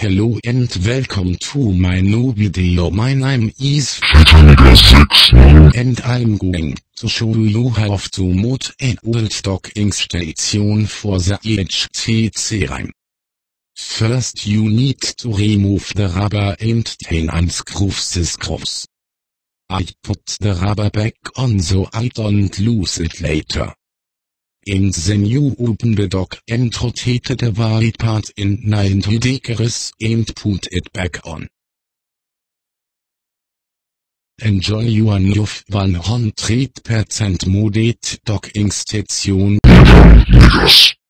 Hello and welcome to my new video. My name is Titanic and I'm going to show you how to mod an old docking station for the HTC Rime. First you need to remove the rubber and then unscrew the screws. I put the rubber back on so I don't lose it later. And then you open the dock and rotate the white part in 90 degrees and put it back on. Enjoy your new 100% modded docking station. Yes.